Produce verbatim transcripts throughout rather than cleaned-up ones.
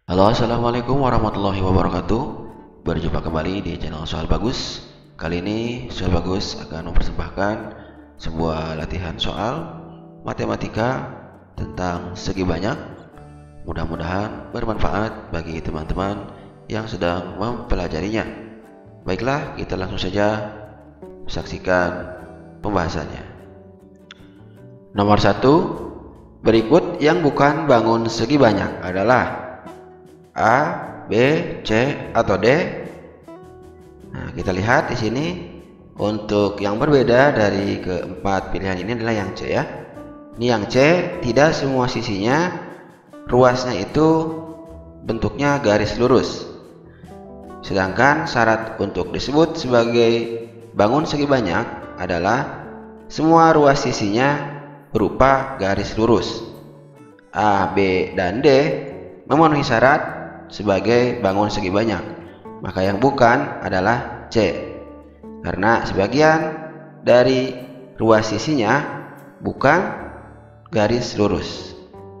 Halo, assalamualaikum warahmatullahi wabarakatuh. Berjumpa kembali di channel Soal Bagus. Kali ini Soal Bagus akan mempersembahkan sebuah latihan soal matematika tentang segi banyak. Mudah-mudahan bermanfaat bagi teman-teman yang sedang mempelajarinya. Baiklah, kita langsung saja saksikan pembahasannya. Nomor satu, berikut yang bukan bangun segi banyak adalah A, B, C, atau D. Nah, kita lihat di sini untuk yang berbeda dari keempat pilihan ini adalah yang C ya. Ini yang C, tidak semua sisinya ruasnya itu bentuknya garis lurus. Sedangkan syarat untuk disebut sebagai bangun segi banyak adalah semua ruas sisinya berupa garis lurus. A, B, dan D memenuhi syarat sebagai bangun segi banyak, maka yang bukan adalah C, karena sebagian dari ruas sisinya bukan garis lurus.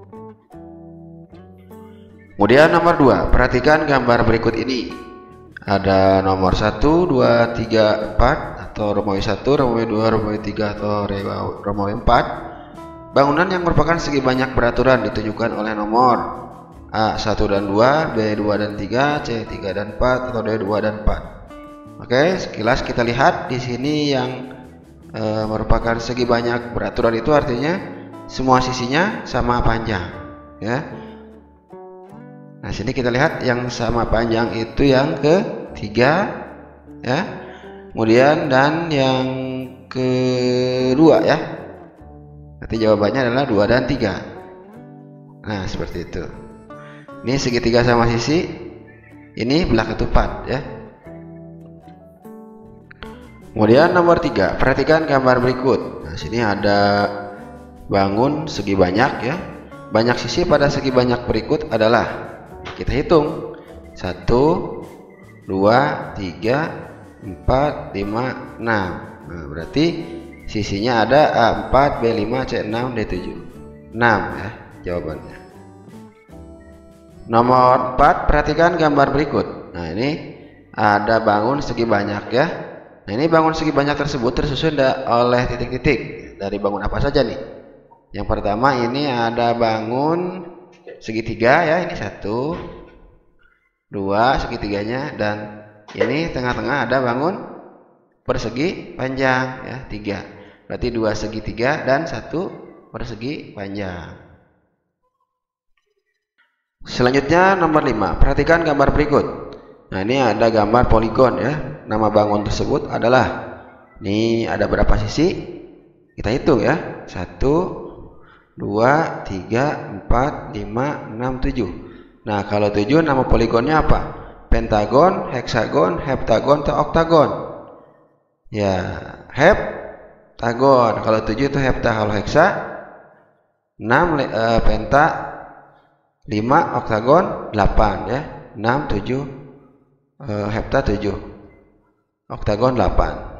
Kemudian nomor dua, perhatikan gambar berikut ini. Ada nomor satu, dua, tiga, empat atau Romawi satu, Romawi dua, Romawi tiga atau Romawi empat. Bangunan yang merupakan segi banyak beraturan ditunjukkan oleh nomor A satu dan dua, B dua dan tiga, C tiga dan empat, atau D dua dan empat. Oke, sekilas kita lihat di sini yang e, merupakan segi banyak beraturan itu artinya semua sisinya sama panjang, ya. Nah, sini kita lihat yang sama panjang itu yang ketiga, ya. Kemudian dan yang kedua, ya. Nanti jawabannya adalah dua dan tiga. Nah, seperti itu. Ini segitiga sama sisi, ini belah ketupat ya. Kemudian nomor tiga, perhatikan gambar berikut. Nah, sini ada bangun segi banyak ya. Banyak sisi pada segi banyak berikut adalah, kita hitung, satu, dua, tiga, empat, lima, enam. Nah, berarti sisinya ada A empat, B lima, C enam, D tujuh. enam ya jawabannya. Nomor empat, perhatikan gambar berikut. Nah, ini ada bangun segi banyak ya. Nah, ini bangun segi banyak tersebut tersusun oleh titik-titik. Dari bangun apa saja nih? Yang pertama ini ada bangun segitiga ya, ini satu, dua segitiganya, dan ini tengah-tengah ada bangun persegi panjang ya, tiga. Berarti dua segitiga dan satu persegi panjang. Selanjutnya nomor lima, perhatikan gambar berikut. Nah, ini ada gambar poligon ya. Nama bangun tersebut adalah, ini ada berapa sisi? Kita hitung ya. satu, dua, tiga, empat, lima, enam, tujuh. Nah, kalau tujuh nama poligonnya apa? Pentagon, heksagon, heptagon, atau oktagon? Ya, heptagon. Kalau tujuh itu hepta, kalau heksa enam, uh, penta lima, oktagon delapan ya. enam, tujuh, e, hepta tujuh, oktagon delapan.